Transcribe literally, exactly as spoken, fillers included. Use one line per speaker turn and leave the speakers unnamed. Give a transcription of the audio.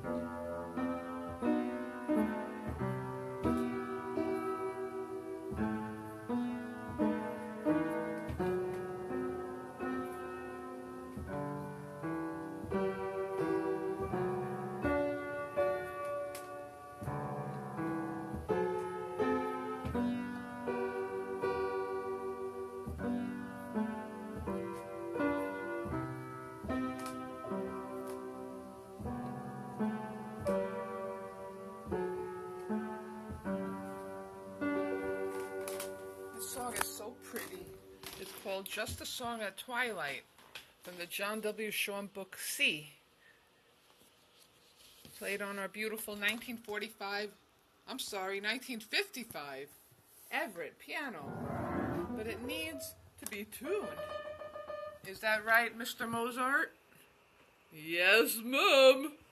This song is so pretty. It's called Just a Song at Twilight from the John W. Schaum book C. Played on our beautiful nineteen forty-five, I'm sorry, nineteen fifty-five Everett piano. But it needs to be tuned. Is that right, Mister Mozart? Yes, ma'am.